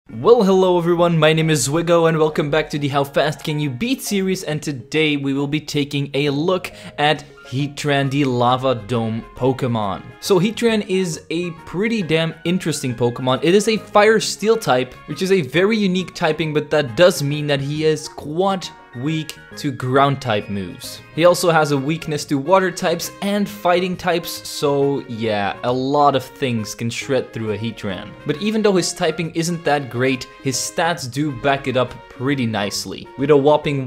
Well, hello everyone, my name is Zwiggojr and welcome back to the How Fast Can You Beat series, and today we will be taking a look at Heatran, the Lava Dome Pokemon. So Heatran is a pretty damn interesting Pokemon. It is a Fire Steel type, which is a very unique typing, but that does mean that he is quite weak to ground type moves. He also has a weakness to water types and fighting types, so yeah, a lot of things can shred through a Heatran. But even though his typing isn't that great, his stats do back it up pretty nicely. With a whopping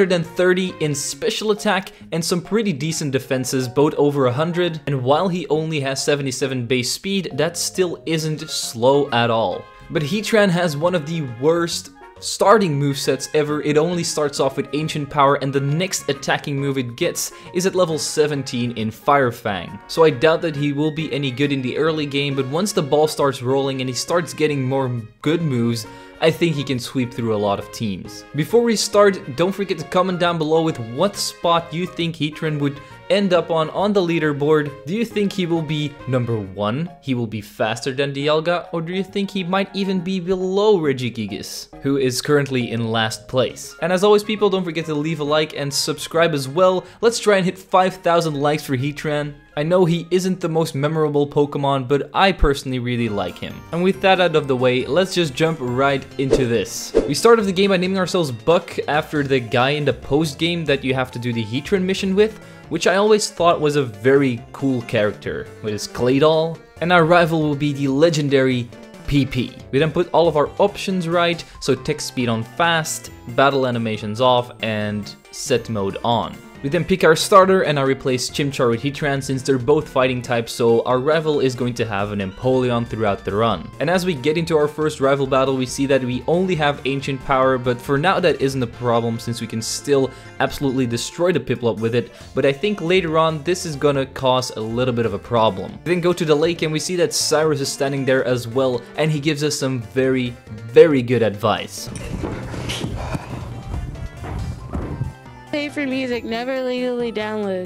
130 in special attack and some pretty decent defenses, both over 100, and while he only has 77 base speed, that still isn't slow at all. But Heatran has one of the worst starting movesets ever. It only starts off with Ancient Power, and the next attacking move it gets is at level 17 in Fire Fang. So I doubt that he will be any good in the early game, but once the ball starts rolling and he starts getting more good moves, I think he can sweep through a lot of teams. Before we start, don't forget to comment down below with what spot you think Heatran would end up on the leaderboard. Do you think he will be number 1? He will be faster than Dialga? Or do you think he might even be below Regigigas, who is currently in last place? And as always people, don't forget to leave a like and subscribe as well. Let's try and hit 5,000 likes for Heatran. I know he isn't the most memorable Pokemon, but I personally really like him. And with that out of the way, let's just jump right into this. We start off the game by naming ourselves Buck after the guy in the post game that you have to do the Heatran mission with, which I always thought was a very cool character with his Claydol. And our rival will be the legendary PP. We then put all of our options right, so text speed on fast, battle animations off, and set mode on. We then pick our starter and I replace Chimchar with Heatran since they're both fighting types, so our rival is going to have an Empoleon throughout the run. And as we get into our first rival battle, we see that we only have Ancient Power, but for now that isn't a problem since we can still absolutely destroy the Piplup with it, but I think later on this is gonna cause a little bit of a problem. We then go to the lake and we see that Cyrus is standing there as well, and he gives us some very good advice. Pay for music, never legally download.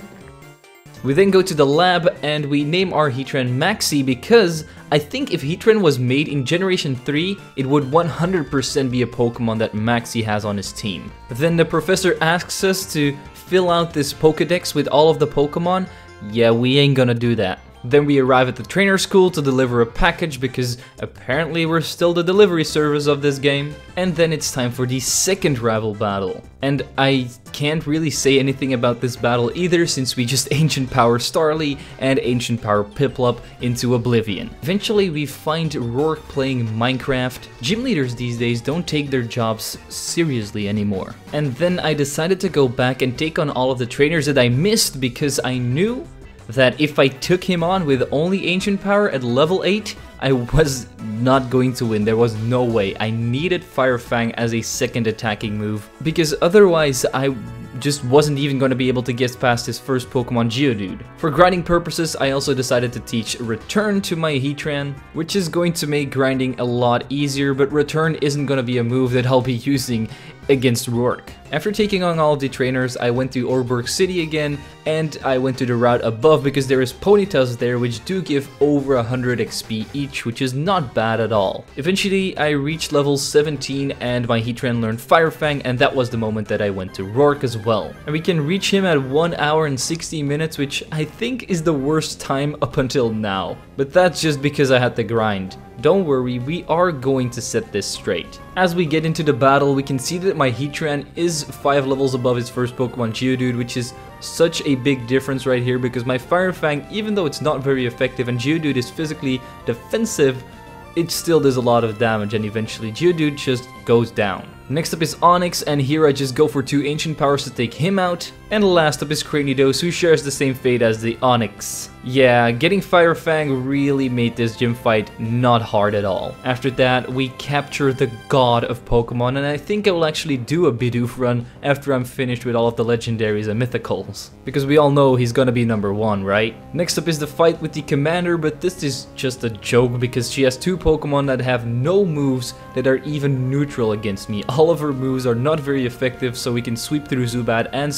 We then go to the lab and we name our Heatran Maxi because I think if Heatran was made in Generation 3, it would 100% be a Pokemon that Maxi has on his team. Then the professor asks us to fill out this Pokedex with all of the Pokemon. Yeah, we ain't gonna do that. Then we arrive at the trainer school to deliver a package because apparently we're still the delivery service of this game. And then it's time for the second rival battle. And I can't really say anything about this battle either since we just Ancient Power Starly and Ancient Power Piplup into oblivion. Eventually we find Rourke playing Minecraft. Gym leaders these days don't take their jobs seriously anymore. And then I decided to go back and take on all of the trainers that I missed because I knew that if I took him on with only Ancient Power at level 8, I was not going to win. There was no way. I needed Fire Fang as a second attacking move because otherwise I just wasn't even going to be able to get past his first Pokemon, Geodude. For grinding purposes, I also decided to teach Return to my Heatran, which is going to make grinding a lot easier, but Return isn't going to be a move that I'll be using against Rourke. After taking on all of the trainers, I went to Orberg City again, and I went to the route above because there is Ponytas there which do give over 100 XP each, which is not bad at all. Eventually, I reached level 17 and my Heatran learned Fire Fang, and that was the moment that I went to Rourke as well. And we can reach him at 1 hour and 60 minutes, which I think is the worst time up until now. But that's just because I had to grind. Don't worry, we are going to set this straight. As we get into the battle, we can see that my Heatran is 5 levels above his first Pokemon, Geodude, which is such a big difference right here because my Fire Fang, even though it's not very effective and Geodude is physically defensive, it still does a lot of damage, and eventually Geodude just goes down. Next up is Onyx, and here I just go for 2 Ancient Powers to take him out. And last up is Cranidos, who shares the same fate as the Onyx. Yeah, getting Fire Fang really made this gym fight not hard at all. After that, we capture the god of Pokemon, and I think I will actually do a Bidoof run after I'm finished with all of the legendaries and mythicals. Because we all know he's gonna be number 1, right? Next up is the fight with the Commander, but this is just a joke because she has 2 Pokemon that have no moves that are even neutral against me. All of her moves are not very effective, so we can sweep through Zubat and sweep through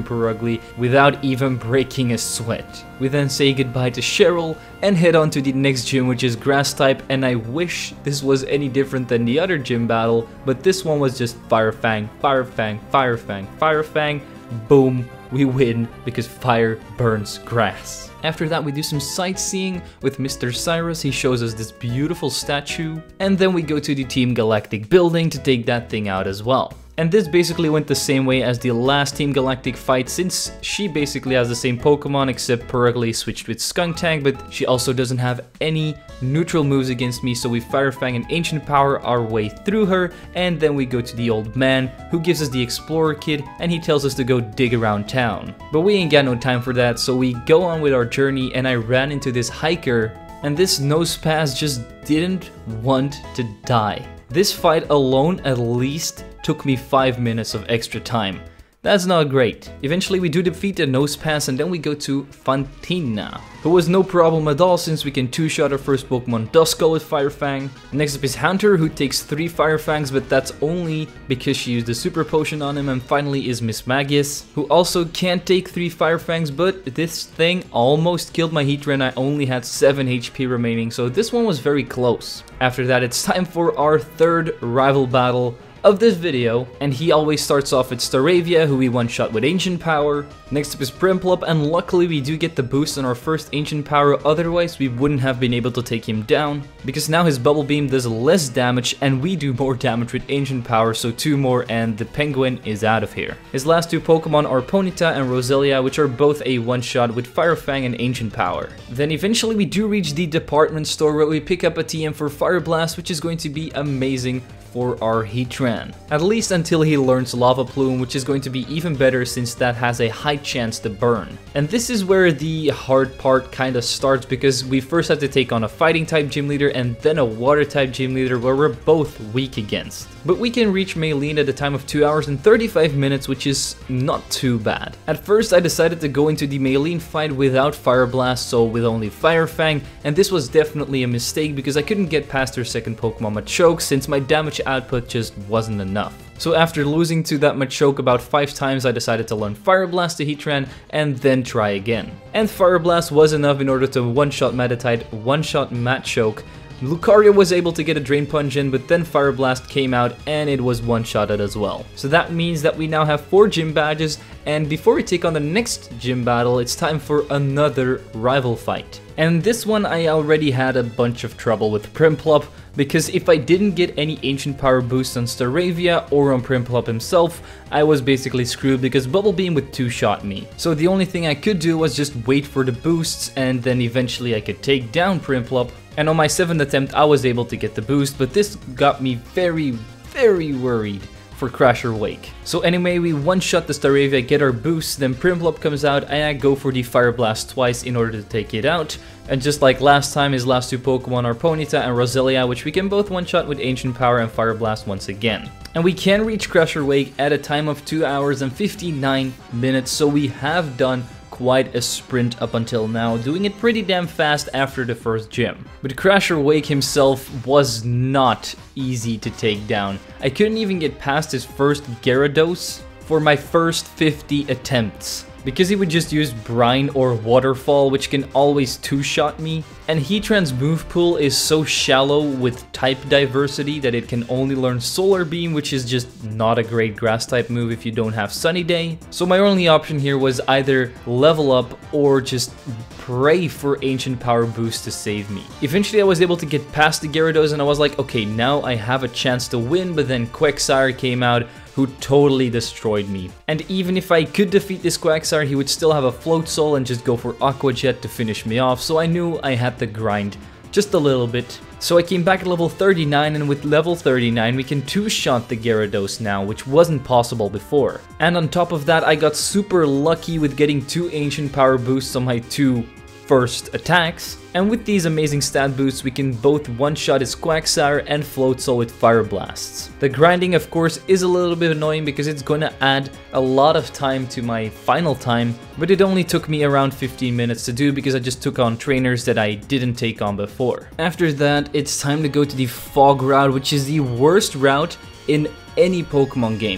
super ugly without even breaking a sweat. We then say goodbye to Cheryl and head on to the next gym, which is grass type, and I wish this was any different than the other gym battle, but this one was just Fire Fang, Fire Fang, Fire Fang, Fire Fang, boom, we win because fire burns grass. After that we do some sightseeing with Mr. Cyrus. He shows us this beautiful statue, and then we go to the Team Galactic building to take that thing out as well. And this basically went the same way as the last Team Galactic fight, since she basically has the same Pokemon except Purugly switched with Skuntank, but she also doesn't have any neutral moves against me, so we Fire Fang and Ancient Power our way through her, and then we go to the old man who gives us the Explorer Kit and he tells us to go dig around town. But we ain't got no time for that, so we go on with our journey, and I ran into this hiker, and this Nosepass just didn't want to die. This fight alone at least took me 5 minutes of extra time. That's not great. Eventually we do defeat the Nosepass, and then we go to Fantina, who was no problem at all since we can 2-shot our first Pokemon Duskull with Fire Fang. Next up is Hunter, who takes 3 Fire Fangs, but that's only because she used the Super Potion on him. And finally is Miss Magius, who also can't take 3 Fire Fangs, but this thing almost killed my Heatran. I only had 7 HP remaining, so this one was very close. After that it's time for our third rival battle of this video, and he always starts off with Staravia, who we one-shot with Ancient Power. Next up is Prinplup, and luckily we do get the boost on our first Ancient Power, otherwise we wouldn't have been able to take him down, because now his Bubble Beam does less damage and we do more damage with Ancient Power, so 2 more and the Penguin is out of here. His last 2 Pokemon are Ponyta and Roselia, which are both a one-shot with Fire Fang and Ancient Power. Then eventually we do reach the department store where we pick up a TM for Fire Blast, which is going to be amazing for our Heatran. At least until he learns Lava Plume, which is going to be even better since that has a high chance to burn. And this is where the hard part kinda starts, because we first have to take on a fighting type gym leader and then a water type gym leader where we're both weak against. But we can reach Maylene at a time of 2 hours and 35 minutes, which is not too bad. At first I decided to go into the Maylene fight without Fire Blast, so with only Fire Fang, and this was definitely a mistake because I couldn't get past her second Pokemon Machoke since my damage output just wasn't enough. So after losing to that Machoke about 5 times, I decided to learn Fire Blast to Heatran and then try again. And Fire Blast was enough in order to one-shot Meditite, one-shot Machoke. Lucario was able to get a Drain Punch in, but then Fire Blast came out and it was one-shotted as well. So that means that we now have 4 gym badges, and before we take on the next gym battle, it's time for another rival fight. And this one I already had a bunch of trouble with Prinplup, because if I didn't get any Ancient Power boost on Staravia or on Prinplup himself, I was basically screwed because Bubble Beam would 2-shot me. So the only thing I could do was just wait for the boosts, and then eventually I could take down Prinplup. And on my 7th attempt I was able to get the boost, but this got me very worried for Crasher Wake. So anyway, we one-shot the Staravia, get our boost, then Prinplup comes out and I go for the Fire Blast twice in order to take it out. And just like last time, his last 2 Pokemon are Ponyta and Roselia, which we can both one-shot with Ancient Power and Fire Blast once again. And we can reach Crasher Wake at a time of 2 hours and 59 minutes, so we have done quite a sprint up until now, doing it pretty damn fast after the first gym. But Crasher Wake himself was not easy to take down. I couldn't even get past his first Gyarados for my first 50 attempts, because he would just use Brine or Waterfall, which can always 2-shot me. And Heatran's move pool is so shallow with type diversity that it can only learn Solar Beam, which is just not a great grass type move if you don't have Sunny Day. So my only option here was either level up or just pray for Ancient Power boost to save me. Eventually I was able to get past the Gyarados and I was like, okay, now I have a chance to win, but then Quagsire came out, who totally destroyed me. And even if I could defeat this Quagsire, he would still have a Float Soul and just go for Aqua Jet to finish me off, so I knew I had to grind just a little bit. So I came back at level 39, and with level 39 we can 2-shot the Gyarados now, which wasn't possible before. And on top of that, I got super lucky with getting 2 Ancient Power boosts on my 2 first attacks. And with these amazing stat boosts, we can both one-shot his Quagsire and Float Soul with Fire Blasts. The grinding, of course, is a little bit annoying because it's gonna add a lot of time to my final time, but it only took me around 15 minutes to do because I just took on trainers that I didn't take on before. After that, it's time to go to the Fog route, which is the worst route in any Pokemon game.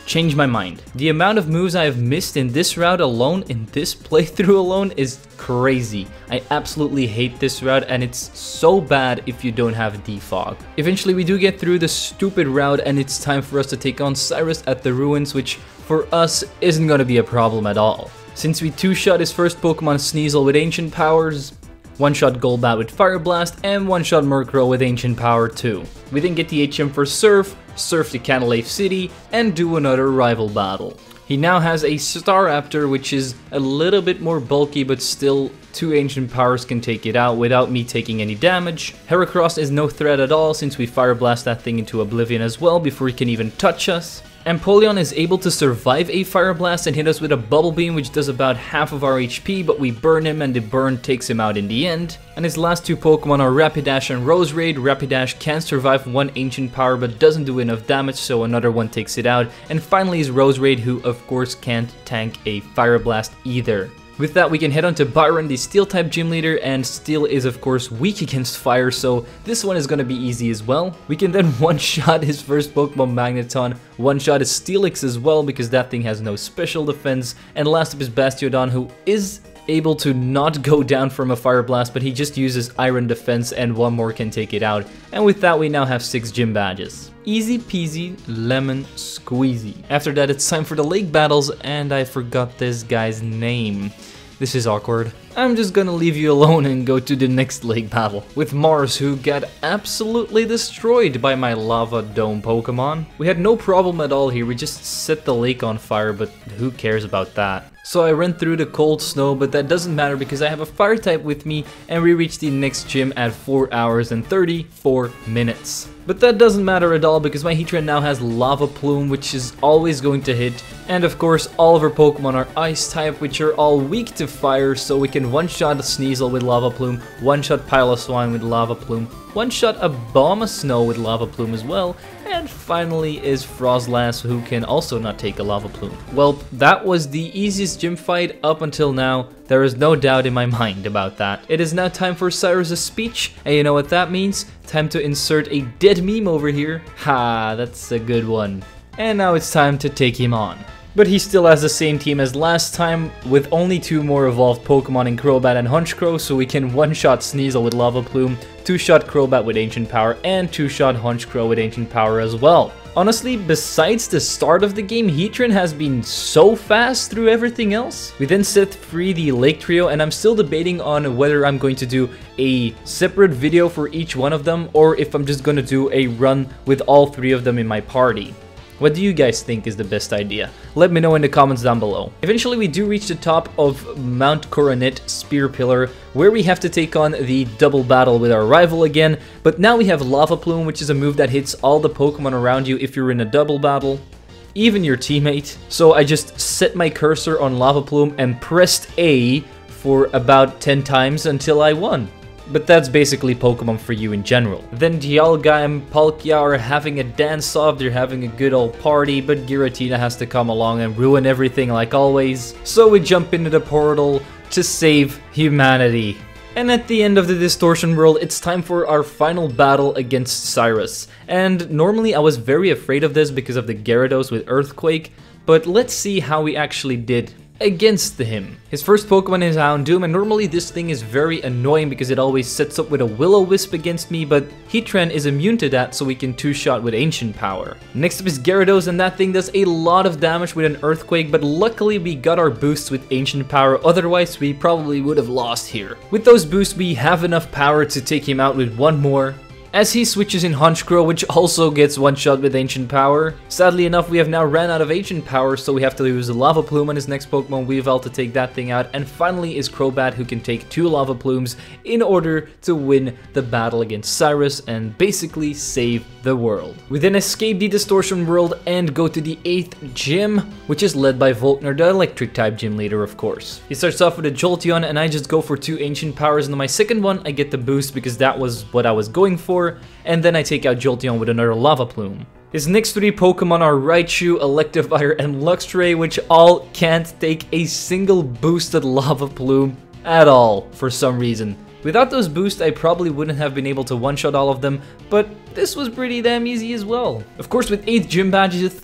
change my mind. The amount of moves I have missed in this route alone, in this playthrough alone, is crazy. I absolutely hate this route, and it's so bad if you don't have defog. Eventually we do get through the stupid route, and it's time for us to take on Cyrus at the ruins, which for us isn't gonna be a problem at all. Since we two-shot his first Pokemon Sneasel with Ancient Powers, one-shot Golbat with Fire Blast, and one-shot Murkrow with Ancient Power too. We then get the HM for Surf to Canalave City, and do another rival battle. He now has a Staraptor, which is a little bit more bulky, but still 2 Ancient Powers can take it out without me taking any damage. Heracross is no threat at all since we Fire Blast that thing into oblivion as well before he can even touch us. Empoleon is able to survive a Fire Blast and hit us with a Bubble Beam, which does about half of our HP, but we burn him and the burn takes him out in the end. And his last 2 Pokemon are Rapidash and Roserade. Rapidash can survive 1 Ancient Power but doesn't do enough damage, so another one takes it out. And finally is Roserade, who of course can't tank a Fire Blast either. With that, we can head on to Byron, the Steel-type gym leader, and Steel is of course weak against Fire, so this one is gonna be easy as well. We can then one-shot his first Pokemon Magneton, one-shot his Steelix as well, because that thing has no special defense, and last up is Bastiodon, who is able to not go down from a Fire Blast, but he just uses Iron Defense and one more can take it out. And with that, we now have 6 gym badges. Easy peasy lemon squeezy. After that, it's time for the lake battles, and I forgot this guy's name. This is awkward. I'm just gonna leave you alone and go to the next lake battle with Mars, who got absolutely destroyed by my lava dome Pokemon. We had no problem at all here, we just set the lake on fire, but who cares about that? So I ran through the cold snow, but that doesn't matter because I have a fire type with me, and we reached the next gym at 4 hours and 34 minutes. But that doesn't matter at all because my Heatran now has Lava Plume, which is always going to hit. And of course, all of our Pokemon are Ice type, which are all weak to fire, so we can one-shot a Sneasel with Lava Plume, one-shot Piloswine with Lava Plume, one-shot a Abomasnow with Lava Plume as well, and finally is Frostlass, who can also not take a Lava Plume. Well, that was the easiest gym fight up until now. There is no doubt in my mind about that. It is now time for Cyrus' speech, and you know what that means? Time to insert a dead meme over here. Ha, that's a good one. And now it's time to take him on. But he still has the same team as last time, with only 2 more evolved Pokemon in Crobat and Honchkrow, so we can one-shot Sneasel with Lava Plume, 2-shot Crobat with Ancient Power, and 2-shot Honchkrow with Ancient Power as well. Honestly, besides the start of the game, Heatran has been so fast through everything else. We then set free the Lake Trio, and I'm still debating on whether I'm going to do a separate video for each one of them, or if I'm just going to do a run with all 3 of them in my party. What do you guys think is the best idea? Let me know in the comments down below. Eventually we do reach the top of Mount Coronet Spear Pillar, where we have to take on the double battle with our rival again, but now we have Lava Plume, which is a move that hits all the Pokemon around you if you're in a double battle, even your teammate. So I just set my cursor on Lava Plume and pressed A for about 10 times until I won. But that's basically Pokemon for you in general. Then Dialga and Palkia are having a dance-off, they're having a good old party, but Giratina has to come along and ruin everything like always. So we jump into the portal to save humanity. And at the end of the Distortion World, it's time for our final battle against Cyrus. And normally I was very afraid of this because of the Gyarados with Earthquake, but let's see how we actually did against him. His first Pokemon is Houndoom, and normally this thing is very annoying because it always sets up with a Will-O-Wisp against me, but Heatran is immune to that, so we can two-shot with Ancient Power. Next up is Gyarados, and that thing does a lot of damage with an Earthquake, but luckily we got our boosts with Ancient Power, otherwise we probably would have lost here. With those boosts we have enough power to take him out with one more, as he switches in Honchkrow, which also gets one shot with Ancient Power. Sadly enough, we have now ran out of Ancient Power, so we have to use a Lava Plume on his next Pokemon Weavile to take that thing out. And finally is Crobat, who can take 2 Lava Plumes in order to win the battle against Cyrus and basically save the world. We then escape the Distortion World and go to the 8th gym, which is led by Volkner, the Electric type gym leader, of course. He starts off with a Jolteon, and I just go for 2 Ancient Powers, and on my second one I get the boost because that was what I was going for. And then I take out Jolteon with another Lava Plume. His next 3 Pokemon are Raichu, Electivire, and Luxray, which all can't take a single boosted Lava Plume at all for some reason. Without those boosts, I probably wouldn't have been able to one-shot all of them, but this was pretty damn easy as well. Of course, with 8 gym badges, you think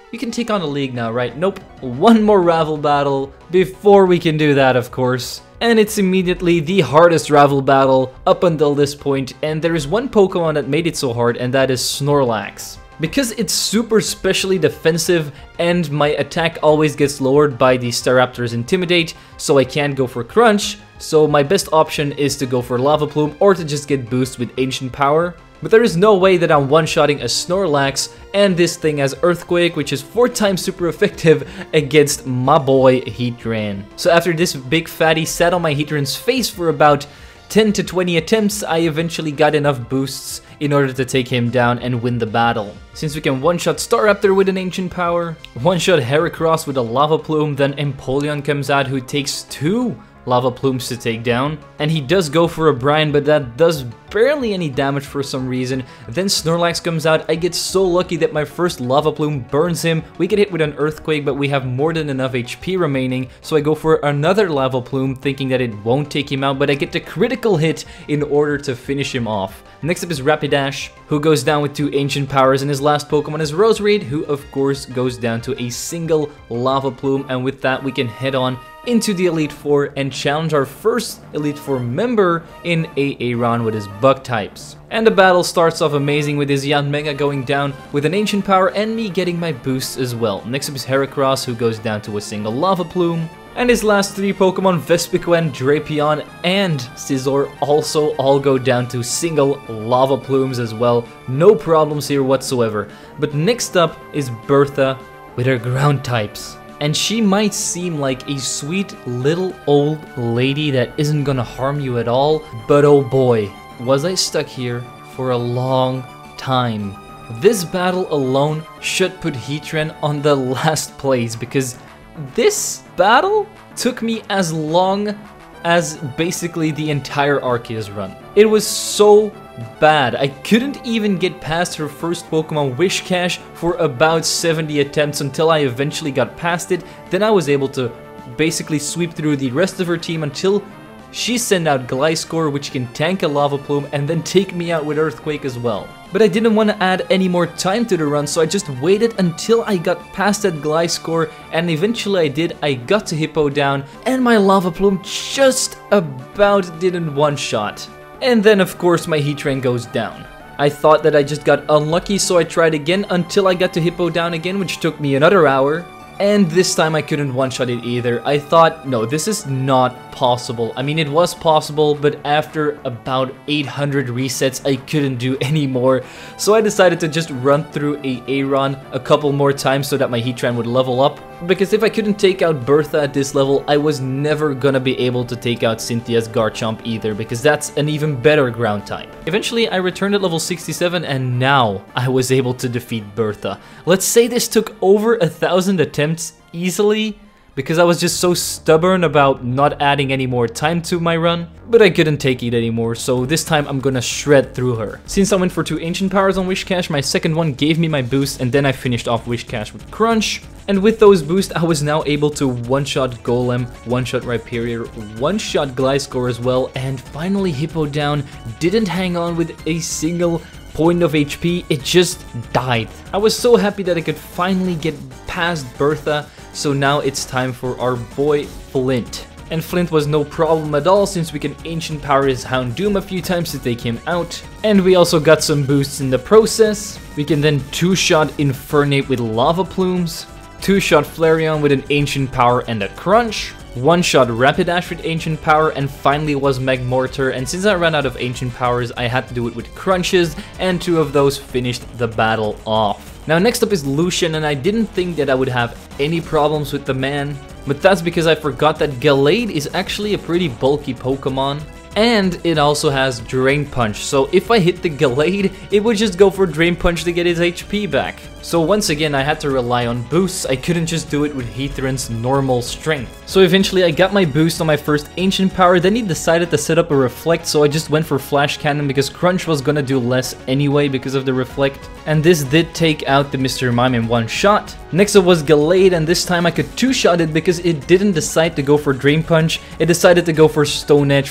you can take on a league now, right? Nope, one more rival battle before we can do that, of course. And it's immediately the hardest rival battle up until this point, and there is one Pokemon that made it so hard, and that is Snorlax. Because it's super specially defensive and my attack always gets lowered by the Staraptor's Intimidate, so I can't go for Crunch, so my best option is to go for Lava Plume or to just get boost with Ancient Power. But there is no way that I'm one-shotting a Snorlax, and this thing has Earthquake, which is 4 times super effective against my boy Heatran. So after this big fatty sat on my Heatran's face for about 10 to 20 attempts, I eventually got enough boosts in order to take him down and win the battle. Since we can one-shot Staraptor with an Ancient Power, one-shot Heracross with a Lava Plume, then Empoleon comes out who takes 2 Lava Plumes to take down, and he does go for a Brine, but that does barely any damage for some reason. Then Snorlax comes out. I get so lucky that my first Lava Plume burns him. We get hit with an Earthquake, but we have more than enough HP remaining, so I go for another Lava Plume thinking that it won't take him out, but I get the critical hit in order to finish him off. Next up is Rapidash, who goes down with 2 Ancient Powers, and his last Pokemon is Roserade, who of course goes down to a single Lava Plume, and with that we can head on into the Elite Four and challenge our first Elite Four member in Aaron with his bug types. And the battle starts off amazing with his Yanmega going down with an Ancient Power and me getting my boosts as well. Next up is Heracross, who goes down to a single Lava Plume. And his last 3 Pokemon, Vespiquen, Drapion, and Scizor, also all go down to single Lava Plumes as well. No problems here whatsoever. But next up is Bertha with her ground types. And she might seem like a sweet little old lady that isn't gonna harm you at all, but oh boy, was I stuck here for a long time. This battle alone should put Heatran on the last place, because this battle took me as long as basically the entire Arceus run. It was so bad. I couldn't even get past her first Pokemon Whiscash for about 70 attempts until I eventually got past it. Then I was able to basically sweep through the rest of her team until she sent out Gliscor, which can tank a Lava Plume and then take me out with Earthquake as well. But I didn't want to add any more time to the run, so I just waited until I got past that Gliscor, and eventually I did. I got to Hippo down, and my Lava Plume just about didn't one-shot. And then of course my Heatran goes down. I thought that I just got unlucky, so I tried again until I got to Hippo down again, which took me another hour. And this time I couldn't one-shot it either. I thought, no, this is not possible. I mean, it was possible, but after about 800 resets, I couldn't do any more. So I decided to just run through Aaron a couple more times so that my Heatran would level up. Because if I couldn't take out Bertha at this level, I was never gonna be able to take out Cynthia's Garchomp either, because that's an even better ground type. Eventually, I returned at level 67, and now I was able to defeat Bertha. Let's say this took over 1,000 attempts easily, because I was just so stubborn about not adding any more time to my run, but I couldn't take it anymore, so this time I'm gonna shred through her. Since I went for 2 Ancient Powers on Whiscash, my second one gave me my boost, and then I finished off Whiscash with Crunch. And with those boosts, I was now able to one-shot Golem, one-shot Rhyperior, one-shot Gliscor as well, and finally Hippo down. Didn't hang on with a single point of HP, it just died. I was so happy that I could finally get past Bertha, so now it's time for our boy Flint. And Flint was no problem at all, since we can Ancient Power his Houndoom a few times to take him out. And we also got some boosts in the process. We can then 2-shot Infernape with Lava Plumes, 2-shot Flareon with an Ancient Power and a Crunch, 1-shot Rapidash with Ancient Power, and finally was Magmortar. And since I ran out of Ancient Powers, I had to do it with Crunches, and 2 of those finished the battle off. Now next up is Lucian, and I didn't think that I would have any problems with the man, but that's because I forgot that Gallade is actually a pretty bulky Pokemon. And it also has Drain Punch, so if I hit the Gallade, it would just go for Drain Punch to get his HP back. So once again, I had to rely on boosts. I couldn't just do it with Heatran's normal strength. So eventually I got my boost on my first Ancient Power, then he decided to set up a Reflect, so I just went for Flash Cannon because Crunch was gonna do less anyway because of the Reflect. And this did take out the Mr. Mime in one shot. Next up was Gallade, and this time I could 2-shot it because it didn't decide to go for Drain Punch. It decided to go for Stone Edge for some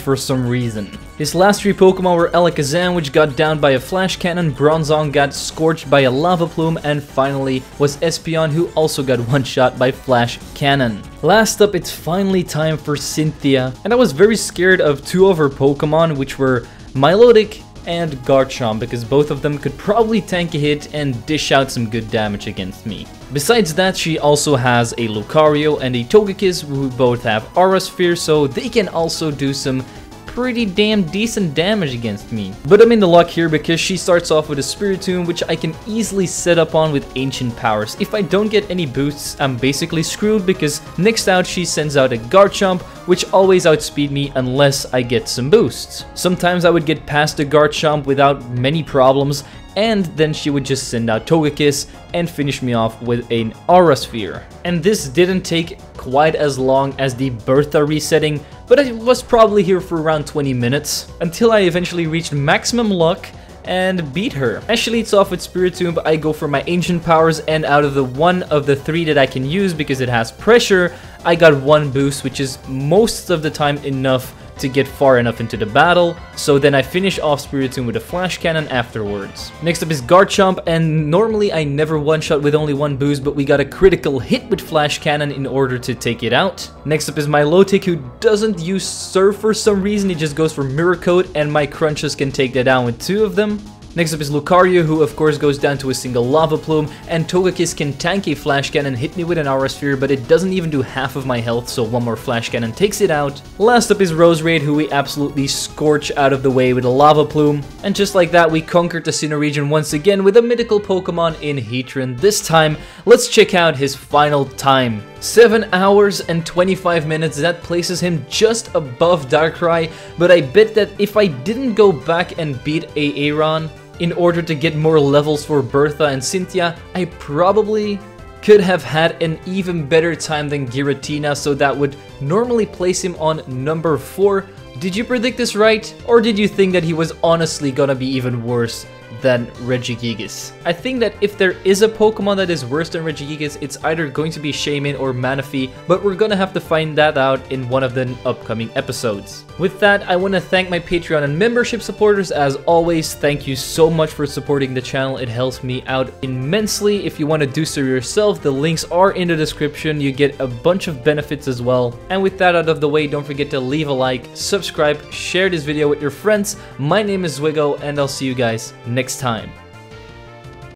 reason. His last 3 Pokemon were Alakazam, which got downed by a Flash Cannon, Bronzong got scorched by a Lava Plume, and finally was Espeon, who also got one-shot by Flash Cannon. Last up, it's finally time for Cynthia, and I was very scared of 2 of her Pokemon, which were Milotic and Garchomp, because both of them could probably tank a hit and dish out some good damage against me. Besides that, she also has a Lucario and a Togekiss, who both have Aura Sphere, so they can also do some pretty damn decent damage against me. But I'm in the luck here because she starts off with a Spiritomb, which I can easily set up on with Ancient Powers. If I don't get any boosts, I'm basically screwed because next out she sends out a Garchomp, which always outspeed me unless I get some boosts. Sometimes I would get past the Garchomp without many problems, and then she would just send out Togekiss and finish me off with an Aura Sphere. And this didn't take quite as long as the Bertha resetting, but I was probably here for around 20 minutes, until I eventually reached maximum luck and beat her. As she leads off with Spiritomb, I go for my Ancient Powers, and out of the one of the 3 that I can use because it has pressure, I got 1 boost, which is most of the time enough to get far enough into the battle, so then I finish off Spiritomb with a Flash Cannon afterwards. Next up is Garchomp, and normally I never one-shot with only 1 boost, but we got a critical hit with Flash Cannon in order to take it out. Next up is Milotic, who doesn't use Surf for some reason, he just goes for Mirror Coat, and my Crunches can take that down with 2 of them. Next up is Lucario, who of course goes down to a single Lava Plume, and Togekiss can tank a Flash Cannon, hit me with an Aura Sphere, but it doesn't even do half of my health, so 1 more Flash Cannon takes it out. Last up is Roserade, who we absolutely scorch out of the way with a Lava Plume, and just like that we conquered the Sinnoh region once again with a mythical Pokemon in Heatran. This time, let's check out his final time. 7 hours and 25 minutes, that places him just above Darkrai, but I bet that if I didn't go back and beat Aaron in order to get more levels for Bertha and Cynthia, I probably could have had an even better time than Giratina, so that would normally place him on number 4. Did you predict this right? Or did you think that he was honestly gonna be even worse than Regigigas? I think that if there is a Pokemon that is worse than Regigigas, it's either going to be Shaymin or Manaphy, but we're gonna have to find that out in one of the upcoming episodes. With that, I want to thank my Patreon and membership supporters. As always, thank you so much for supporting the channel. It helps me out immensely. If you want to do so yourself, the links are in the description. You get a bunch of benefits as well. And with that out of the way, don't forget to leave a like, subscribe, share this video with your friends. My name is Zwiggojr, and I'll see you guys next time.